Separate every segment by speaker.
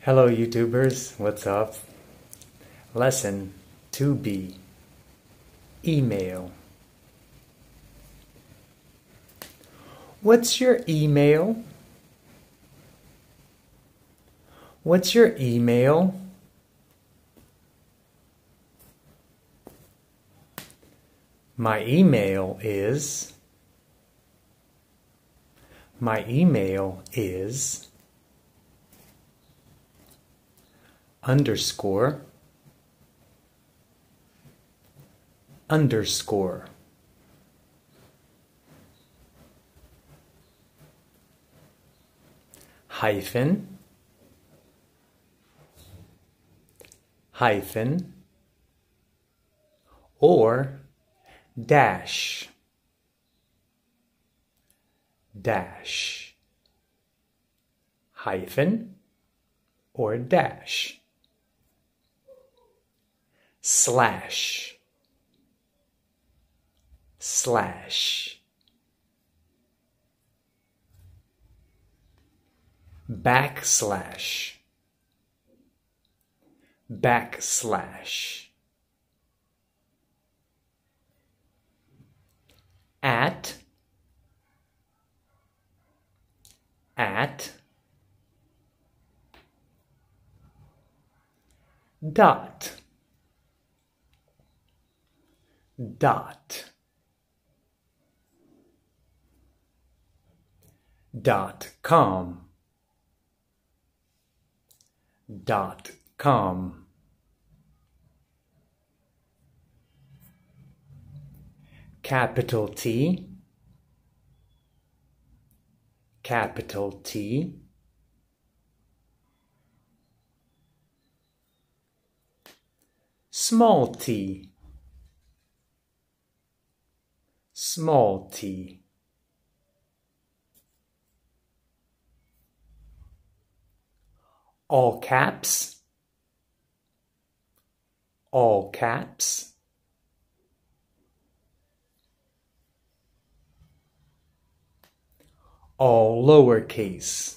Speaker 1: Hello YouTubers, what's up? Lesson 2B, email. What's your email? What's your email? My email is underscore hyphen or dash hyphen or dash slash backslash at dot com capital T small t all caps all lowercase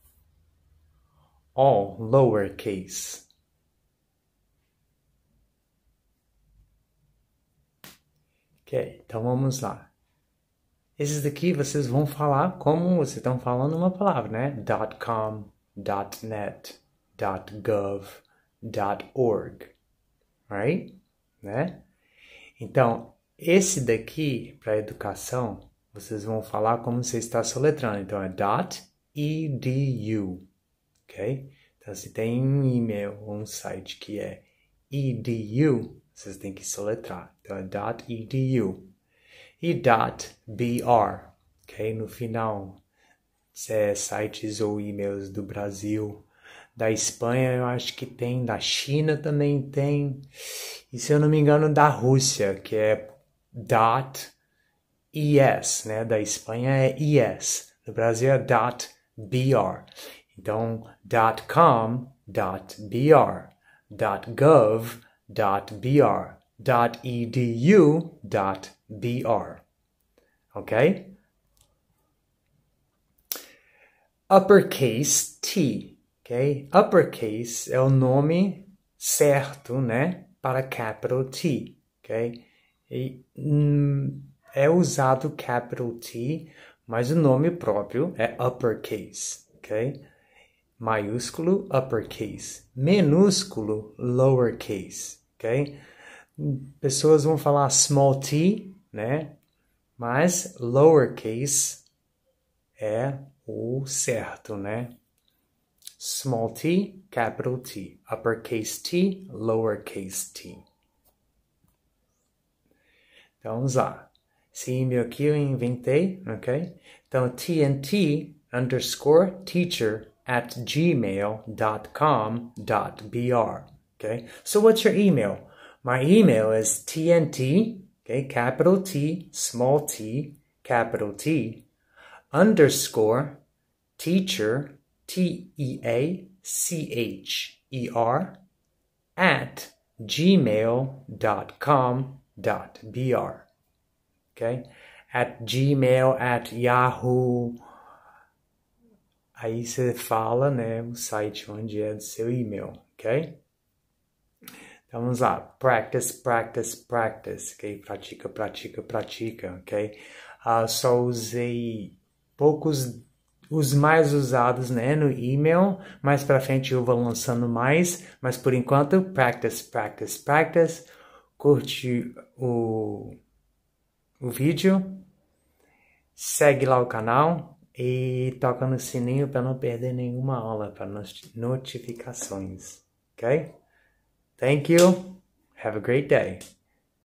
Speaker 1: Ok, então vamos lá. Esses daqui vocês vão falar como vocês estão falando uma palavra, né? .com, .net, .gov, .org, right? Né? Então, esse daqui, para educação, vocês vão falar como você está soletrando. Então, é .edu, ok? Então, se tem um e-mail ou um site que é edu, vocês têm que soletrar. Então, é .edu. E .br, ok? No final, sites ou e-mails do Brasil, da Espanha eu acho que tem, da China também tem, e se eu não me engano da Rússia, que é .es, né? Da Espanha é .es, no Brasil é .br. Então, .com, .br, .gov, .br, .edu, .br. Ok? Uppercase T, ok? Uppercase é o nome certo, né? Para capital T, ok? E, é usado capital T, mas o nome próprio é uppercase, ok? Maiúsculo, uppercase. Minúsculo, lowercase, ok? Pessoas vão falar small t, né? Mas lowercase é o certo, né? Small t, capital T. Uppercase T, lowercase t. Então, vamos lá. Esse e-mail aqui eu inventei, ok? Então, tnt_teacher@gmail.com.br, okay? So what's your email? My email is tnt, okay, capital T, small t, capital T, _teacher, TEACHER, @gmail.com.br. Okay? At Gmail, at Yahoo, Aí você fala, né, o site onde é do seu e-mail, ok? Então vamos lá. Practice, practice, practice, ok? Pratica, pratica, pratica, ok? Só usei poucos, os mais usados, né, no e-mail. Mais pra frente eu vou lançando mais, mas por enquanto, practice, practice, practice. Curte o vídeo, segue lá o canal e toca no sininho para não perder nenhuma aula, para notificações, ok? Thank you. Have a great day.